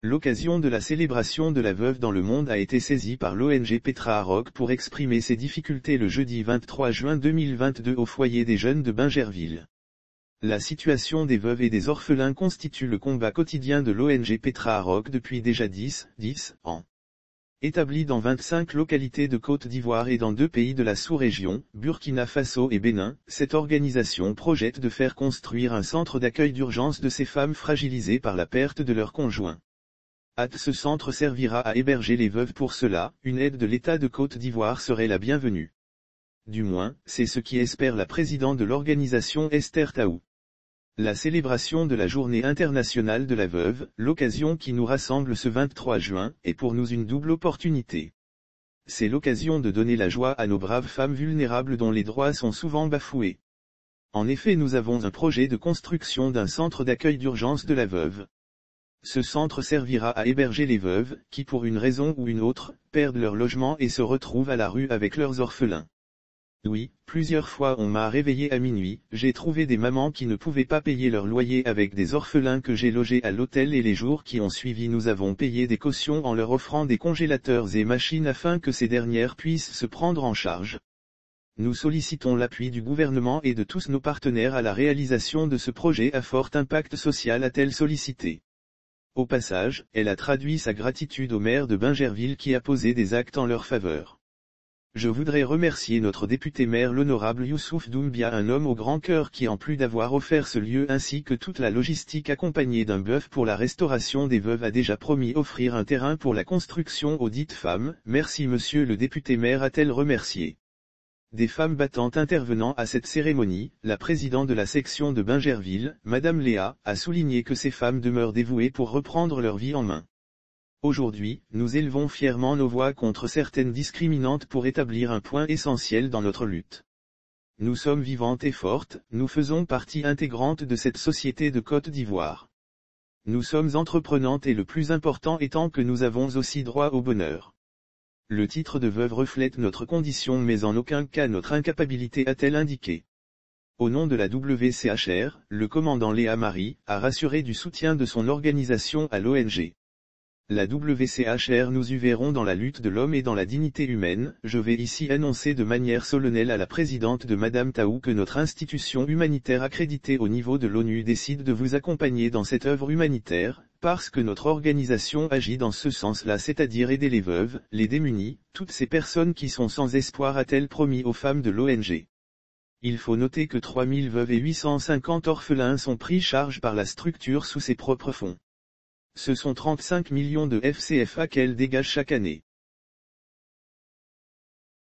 L'occasion de la célébration de la veuve dans le monde a été saisie par l'ONG Petra Harok pour exprimer ses difficultés le jeudi 23 juin 2022 au foyer des jeunes de Bingerville. La situation des veuves et des orphelins constitue le combat quotidien de l'ONG Petra Harok depuis déjà 10 ans. Établie dans 25 localités de Côte d'Ivoire et dans 2 pays de la sous-région, Burkina Faso et Bénin, cette organisation projette de faire construire un centre d'accueil d'urgence de ces femmes fragilisées par la perte de leur conjoint. Ce centre servira à héberger les veuves. Pour cela, une aide de l'État de Côte d'Ivoire serait la bienvenue. Du moins, c'est ce qui espère la présidente de l'organisation Esther Taou. La célébration de la Journée internationale de la veuve, l'occasion qui nous rassemble ce 23 juin, est pour nous une double opportunité. C'est l'occasion de donner la joie à nos braves femmes vulnérables dont les droits sont souvent bafoués. En effet, nous avons un projet de construction d'un centre d'accueil d'urgence de la veuve. Ce centre servira à héberger les veuves, qui pour une raison ou une autre, perdent leur logement et se retrouvent à la rue avec leurs orphelins. Oui, plusieurs fois on m'a réveillé à minuit, j'ai trouvé des mamans qui ne pouvaient pas payer leur loyer avec des orphelins que j'ai logés à l'hôtel et les jours qui ont suivi nous avons payé des cautions en leur offrant des congélateurs et machines afin que ces dernières puissent se prendre en charge. Nous sollicitons l'appui du gouvernement et de tous nos partenaires à la réalisation de ce projet à fort impact social, a-t-elle sollicité. Au passage, elle a traduit sa gratitude au maire de Bingerville qui a posé des actes en leur faveur. Je voudrais remercier notre député maire l'honorable Youssouf Doumbia, un homme au grand cœur qui en plus d'avoir offert ce lieu ainsi que toute la logistique accompagnée d'un bœuf pour la restauration des veuves a déjà promis offrir un terrain pour la construction aux dites femmes. Merci monsieur le député maire, a-t-elle remercié. Des femmes battantes intervenant à cette cérémonie, la présidente de la section de Bingerville, Madame Léa, a souligné que ces femmes demeurent dévouées pour reprendre leur vie en main. Aujourd'hui, nous élevons fièrement nos voix contre certaines discriminantes pour établir un point essentiel dans notre lutte. Nous sommes vivantes et fortes, nous faisons partie intégrante de cette société de Côte d'Ivoire. Nous sommes entreprenantes et le plus important étant que nous avons aussi droit au bonheur. Le titre de veuve reflète notre condition mais en aucun cas notre incapacité, a-t-elle indiqué. Au nom de la WCHR, le commandant Léa Marie a rassuré du soutien de son organisation à l'ONG. La WCHR nous y verrons dans la lutte de l'homme et dans la dignité humaine. Je vais ici annoncer de manière solennelle à la présidente de Madame Taou que notre institution humanitaire accréditée au niveau de l'ONU décide de vous accompagner dans cette œuvre humanitaire, parce que notre organisation agit dans ce sens-là, c'est-à-dire aider les veuves, les démunis, toutes ces personnes qui sont sans espoir, a-t-elle promis aux femmes de l'ONG. Il faut noter que 3000 veuves et 850 orphelins sont pris charge par la structure sous ses propres fonds. Ce sont 35 millions de FCFA qu'elle dégage chaque année.